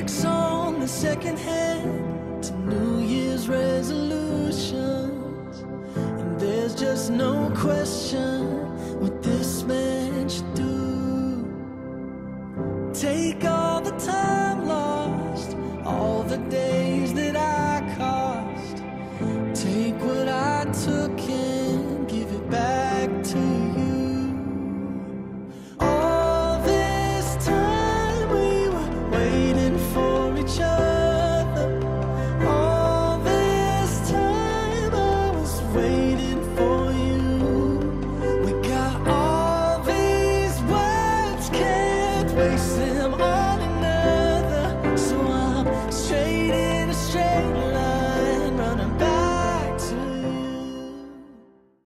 Drinks on the second hand to New Year's resolutions, and there's just no question what this man should do. Take all the time lost, all the days